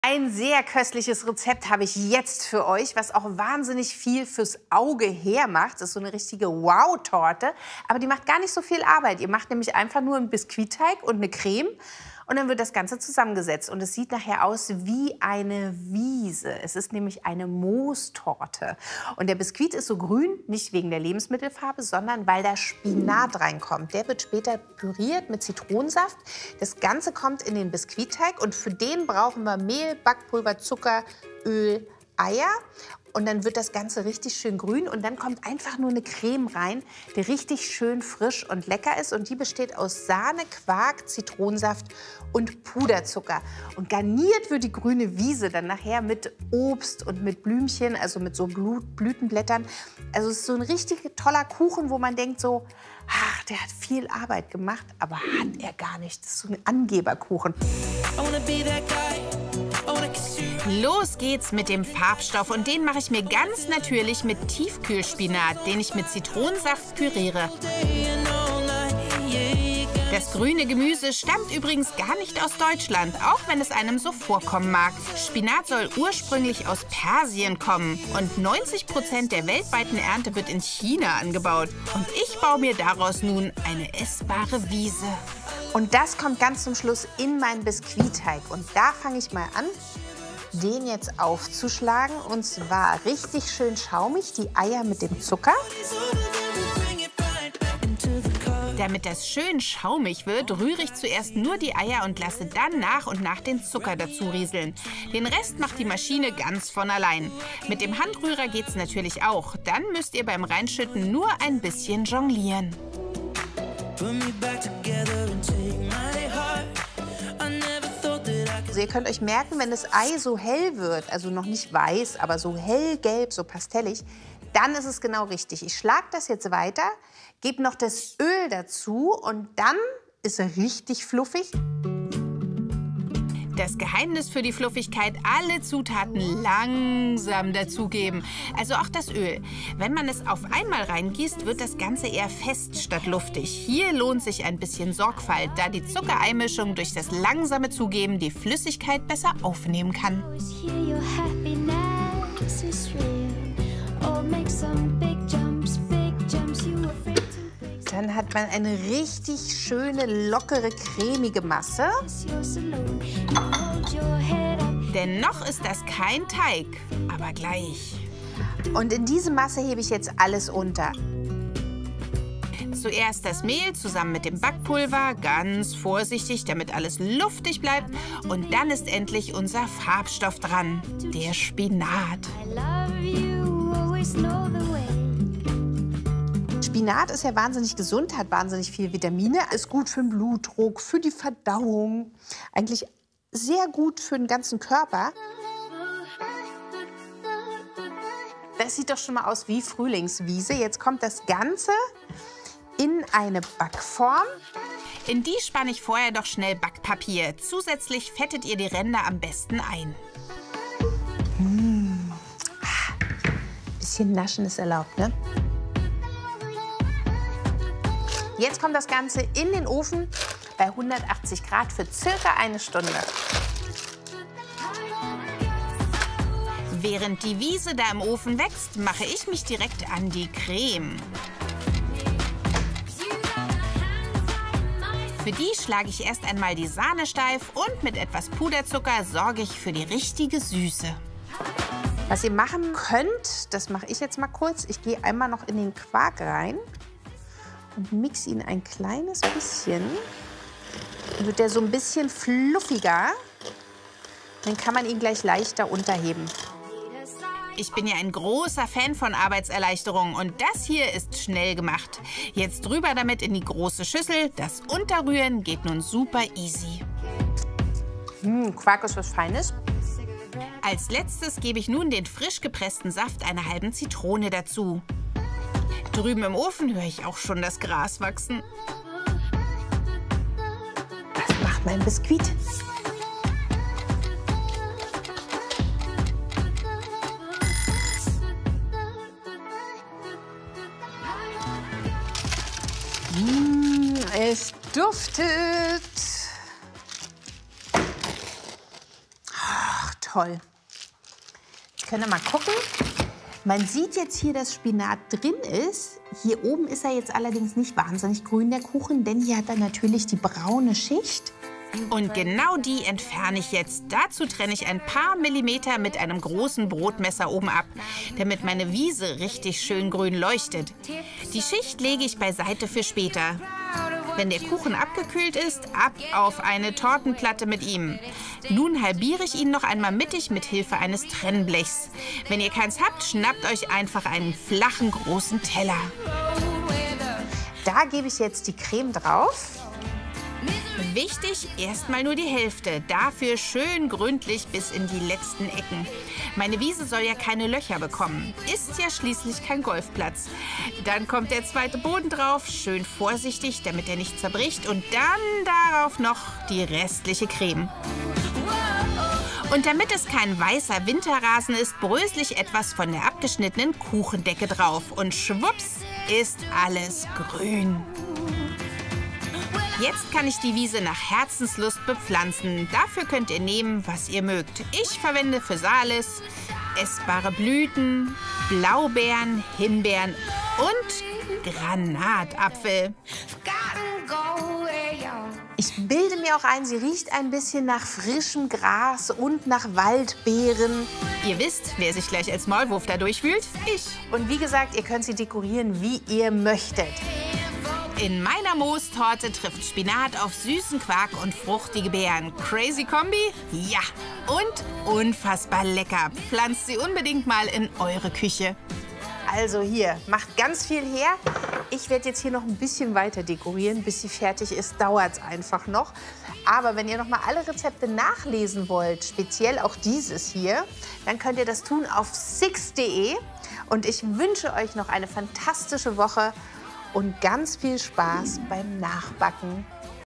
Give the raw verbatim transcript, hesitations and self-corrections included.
Ein sehr köstliches Rezept habe ich jetzt für euch, was auch wahnsinnig viel fürs Auge hermacht. Das ist so eine richtige Wow-Torte, aber die macht gar nicht so viel Arbeit. Ihr macht nämlich einfach nur einen Biskuitteig und eine Creme und dann wird das Ganze zusammengesetzt. Und es sieht nachher aus wie eine Wiese. Es ist nämlich eine Moostorte. Und der Biskuit ist so grün, nicht wegen der Lebensmittelfarbe, sondern weil da Spinat reinkommt. Der wird später püriert mit Zitronensaft. Das Ganze kommt in den Biskuitteig und für den brauchen wir Mehl, Backpulver, Zucker, Öl, Eier. Und dann wird das Ganze richtig schön grün und dann kommt einfach nur eine Creme rein, die richtig schön frisch und lecker ist. Und die besteht aus Sahne, Quark, Zitronensaft und Puderzucker. Und garniert wird die grüne Wiese dann nachher mit Obst und mit Blümchen, also mit so Blut Blütenblättern. Also es ist so ein richtig toller Kuchen, wo man denkt so, ach, der hat viel Arbeit gemacht, aber hat er gar nicht. Das ist so ein Angeberkuchen. Los geht's mit dem Farbstoff und den mache ich mir ganz natürlich mit Tiefkühlspinat, den ich mit Zitronensaft püriere. Das grüne Gemüse stammt übrigens gar nicht aus Deutschland, auch wenn es einem so vorkommen mag. Spinat soll ursprünglich aus Persien kommen und neunzig Prozent der weltweiten Ernte wird in China angebaut. Und ich baue mir daraus nun eine essbare Wiese. Und das kommt ganz zum Schluss in meinen Biskuitteig. Und da fange ich mal an, den jetzt aufzuschlagen. Und zwar richtig schön schaumig, die Eier mit dem Zucker. Damit das schön schaumig wird, rühre ich zuerst nur die Eier und lasse dann nach und nach den Zucker dazu rieseln. Den Rest macht die Maschine ganz von allein. Mit dem Handrührer geht's natürlich auch. Dann müsst ihr beim Reinschütten nur ein bisschen jonglieren. Also ihr könnt euch merken, wenn das Ei so hell wird, also noch nicht weiß, aber so hellgelb, so pastellig, dann ist es genau richtig. Ich schlage das jetzt weiter, gebe noch das Öl dazu und dann ist er richtig fluffig. Das Geheimnis für die Fluffigkeit, alle Zutaten langsam dazugeben. Also auch das Öl. Wenn man es auf einmal reingießt, wird das Ganze eher fest statt luftig. Hier lohnt sich ein bisschen Sorgfalt, da die Zuckereimischung durch das langsame Zugeben die Flüssigkeit besser aufnehmen kann. Dann hat man eine richtig schöne, lockere, cremige Masse. Denn noch ist das kein Teig, aber gleich. Und in diese Masse hebe ich jetzt alles unter. Zuerst das Mehl zusammen mit dem Backpulver, ganz vorsichtig, damit alles luftig bleibt. Und dann ist endlich unser Farbstoff dran, der Spinat. Spinat ist ja wahnsinnig gesund, hat wahnsinnig viel Vitamine, ist gut für den Blutdruck, für die Verdauung, eigentlich sehr gut für den ganzen Körper. Das sieht doch schon mal aus wie Frühlingswiese. Jetzt kommt das Ganze in eine Backform. In die spanne ich vorher doch schnell Backpapier. Zusätzlich fettet ihr die Ränder am besten ein. Mmh. Bisschen naschen ist erlaubt, ne? Jetzt kommt das Ganze in den Ofen bei hundertachtzig Grad für circa eine Stunde. Während die Wiese da im Ofen wächst, mache ich mich direkt an die Creme. Für die schlage ich erst einmal die Sahne steif und mit etwas Puderzucker sorge ich für die richtige Süße. Was ihr machen könnt, das mache ich jetzt mal kurz. Ich gehe einmal noch in den Quark rein und mix ihn ein kleines bisschen. Dann wird der so ein bisschen fluffiger. Dann kann man ihn gleich leichter unterheben. Ich bin ja ein großer Fan von Arbeitserleichterung und das hier ist schnell gemacht. Jetzt drüber damit in die große Schüssel. Das Unterrühren geht nun super easy. Mmh, Quark ist was Feines. Als letztes gebe ich nun den frisch gepressten Saft einer halben Zitrone dazu. Drüben im Ofen höre ich auch schon das Gras wachsen. Das macht mein Biskuit. Mmh, es duftet. Ach, toll. Könnt ihr mal gucken. Man sieht jetzt hier, dass Spinat drin ist. Hier oben ist er jetzt allerdings nicht wahnsinnig grün, der Kuchen, denn hier hat er natürlich die braune Schicht. Und genau die entferne ich jetzt. Dazu trenne ich ein paar Millimeter mit einem großen Brotmesser oben ab, damit meine Wiese richtig schön grün leuchtet. Die Schicht lege ich beiseite für später. Wenn der Kuchen abgekühlt ist, ab auf eine Tortenplatte mit ihm. Nun halbiere ich ihn noch einmal mittig mit Hilfe eines Trennblechs. Wenn ihr keins habt, schnappt euch einfach einen flachen, großen Teller. Da gebe ich jetzt die Creme drauf. Wichtig, erstmal nur die Hälfte. Dafür schön gründlich bis in die letzten Ecken. Meine Wiese soll ja keine Löcher bekommen. Ist ja schließlich kein Golfplatz. Dann kommt der zweite Boden drauf, schön vorsichtig, damit er nicht zerbricht. Und dann darauf noch die restliche Creme. Und damit es kein weißer Winterrasen ist, brösel ich etwas von der abgeschnittenen Kuchendecke drauf. Und schwupps ist alles grün. Jetzt kann ich die Wiese nach Herzenslust bepflanzen. Dafür könnt ihr nehmen, was ihr mögt. Ich verwende Physalis, essbare Blüten, Blaubeeren, Himbeeren und Granatapfel. Ich bilde mir auch ein, sie riecht ein bisschen nach frischem Gras und nach Waldbeeren. Ihr wisst, wer sich gleich als Maulwurf da durchwühlt? Ich. Und wie gesagt, ihr könnt sie dekorieren, wie ihr möchtet. In meiner Moostorte trifft Spinat auf süßen Quark und fruchtige Beeren. Crazy Kombi? Ja. Und unfassbar lecker. Pflanzt sie unbedingt mal in eure Küche. Also hier, macht ganz viel her. Ich werde jetzt hier noch ein bisschen weiter dekorieren. Bis sie fertig ist, dauert es einfach noch. Aber wenn ihr noch mal alle Rezepte nachlesen wollt, speziell auch dieses hier, dann könnt ihr das tun auf six punkt de. Und ich wünsche euch noch eine fantastische Woche und ganz viel Spaß beim Nachbacken.